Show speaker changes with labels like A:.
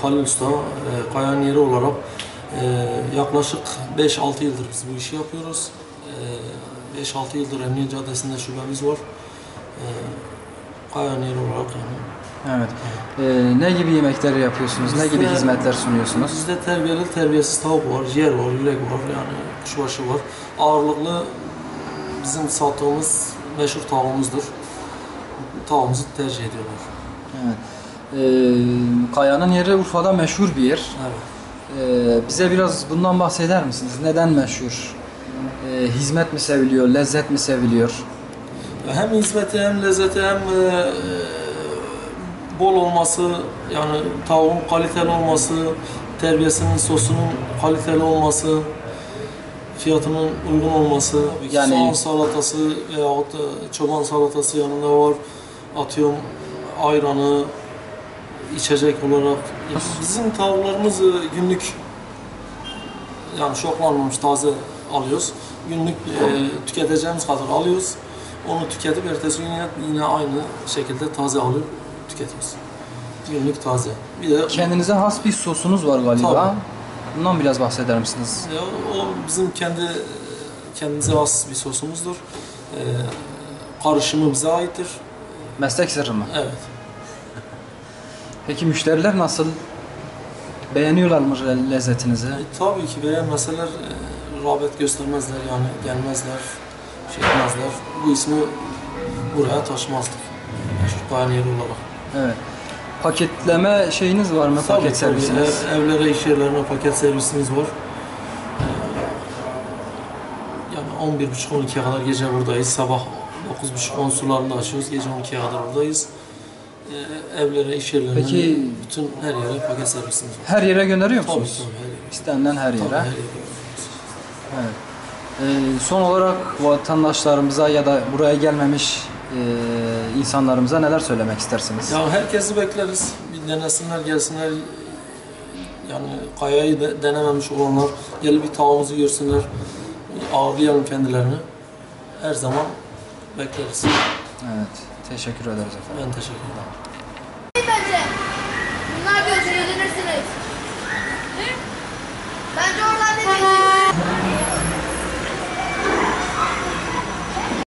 A: Halil Usta, Kaya'nın yeri olarak yaklaşık 5-6 yıldır biz bu işi yapıyoruz. 5-6 yıldır Emniyet Caddesi'nde şubemiz var. Kaya'nın yeri olarak yani.
B: Evet. Ne gibi yemekler yapıyorsunuz? Ne gibi hizmetler sunuyorsunuz?
A: Bizde terbiyeli, terbiyesiz tavuk var, ciğer var, yürek var, yani kuşbaşı var. Ağırlıklı bizim sattığımız meşhur tavuğumuzdur. Tavuğumuzu tercih ediyorlar.
B: Evet. Kaya'nın yeri Urfa'da meşhur bir yer.
A: Evet.
B: Bize biraz bundan bahseder misiniz? Neden meşhur? Hizmet mi seviliyor, lezzet mi seviliyor?
A: Hem hizmeti hem lezzeti hem bol olması, yani tavuğun kaliteli olması, terbiyesinin, sosunun kaliteli olması, fiyatının uygun olması, yani soğan salatası veyahut çoban salatası yanında var, atıyorum ayranı, içecek olarak. Bizim tavuklarımız günlük, yani şoklanmamış taze alıyoruz. Günlük tüketeceğimiz kadar alıyoruz. Onu tüketip ertesi gün yine aynı şekilde taze alıp tüketiyoruz. Günlük taze. Bir de
B: kendinize has bir sosunuz var galiba.
A: Tabii.
B: Bundan biraz bahseder misiniz?
A: Ya, o bizim kendimize has bir sosumuzdur. Karışımı bize aittir.
B: Meslek sırrı mı?
A: Evet.
B: Peki müşteriler nasıl? Beğeniyorlar mı lezzetinizi?
A: Tabii ki beğenmeseler rağbet göstermezler, yani gelmezler, şey etmezler. Bu ismi buraya taşımazdık. Meşhur Kaya'nın yeri olarak.
B: Evet. Paketleme şeyiniz var mı?
A: Tabii,
B: paket servisiniz?
A: Evlere, iş yerlerine paket servisimiz var. Yani 11.30-12'ye kadar gece buradayız. Sabah 9.30-10 sularında açıyoruz. Gece 12'ye kadar buradayız. Evlere, iş yerlerine,
B: peki,
A: bütün her yere paket servisimiz var.
B: Her yere gönderiyor musunuz?
A: Tabii, her yere.
B: İstenilen her yere.
A: Tabii, her yere.
B: Evet. Son olarak vatandaşlarımıza ya da buraya gelmemiş insanlarımıza neler söylemek istersiniz?
A: Ya herkesi bekleriz. Bir denesinler, gelsinler. Yani Kaya'yı denememiş olanlar gelip bir tavuğumuzu görsünler. Ağırlayalım kendilerini. Her zaman bekleriz.
B: Evet. Teşekkür ederiz efendim.
A: Ben teşekkür ederim.